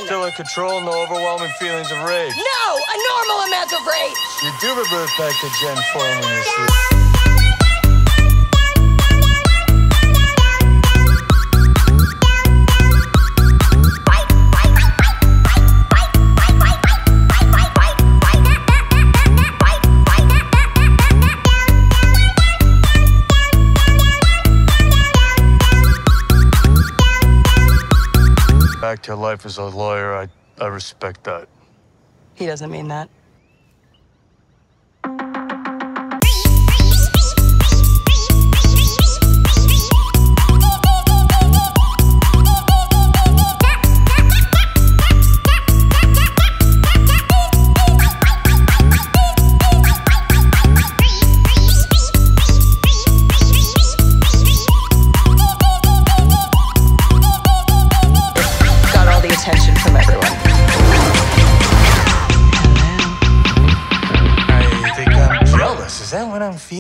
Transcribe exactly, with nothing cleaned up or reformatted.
Still in control, no overwhelming feelings of rage. No, a normal amount of rage. You do revert back to Gen form when you sleep. Back to your life as a lawyer, I, I respect that. He doesn't mean that. Attention from everyone. I think I'm jealous. Is that what I'm feeling?